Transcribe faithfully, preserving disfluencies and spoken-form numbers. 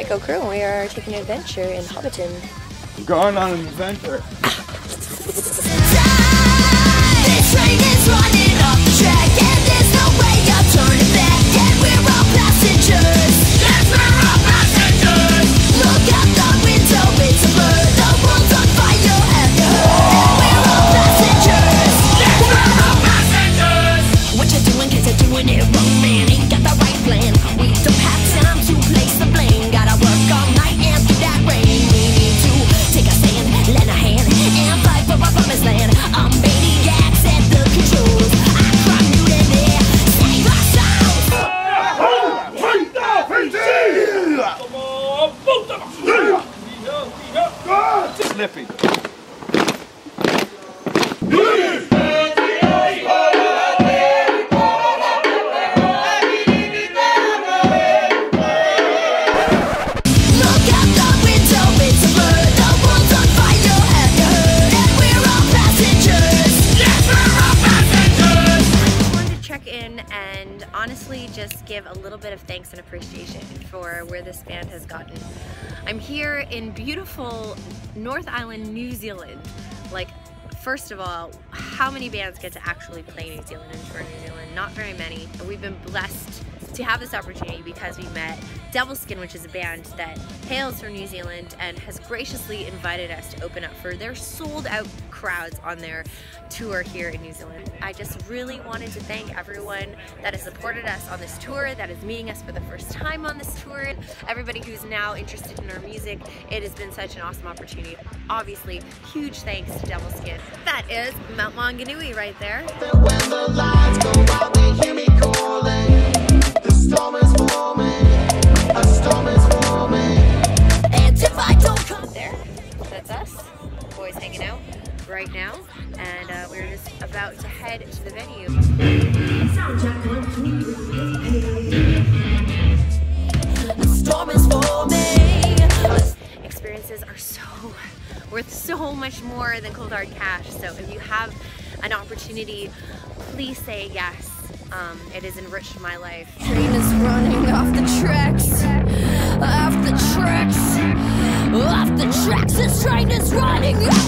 Psycho Crew, and we are taking an adventure in Hobbiton. We're going on an adventure. This train is running off the track, and there's no way of turning back. And we're all passengers. Yes, we're all passengers. Look out the window, it's a blur. The world's on fire, have you heard? And we're all passengers. Yes, we're all passengers. What you doing? 'Cause you're doing it wrong, man. Ain't got the right plan. We don't have time to place the blame. Gotta work all night and through that rain. We need to take a stand, lend a hand, and fight for our promised land. I'm maniacs at the controls. I cry mutiny, save ourselves. Slippy. And honestly just give a little bit of thanks and appreciation for where this band has gotten. I'm here in beautiful North Island, New Zealand. Like, first of all, how many bands get to actually play New Zealand and tour New Zealand? Not very many. We've been blessed to have this opportunity because we met Devilskin, which is a band that hails from New Zealand and has graciously invited us to open up for their sold out crowds on their tour here in New Zealand. I just really wanted to thank everyone that has supported us on this tour, that is meeting us for the first time on this tour, everybody who's now interested in our music. It has been such an awesome opportunity. Obviously, huge thanks to Devilskin. That is Mount Maunganui right there. When the lights go out, they hear me calling. The storm is forming. A storm is forming. And if I don't come there, that's us, boys hanging out right now, and uh, we're just about to head to the venue. The storm is forming. Experiences are so worth so much more than cold hard cash. So if you have an opportunity, please say yes. Um, it has enriched my life. Train is running off the tracks, off the tracks, off the tracks. This train is running.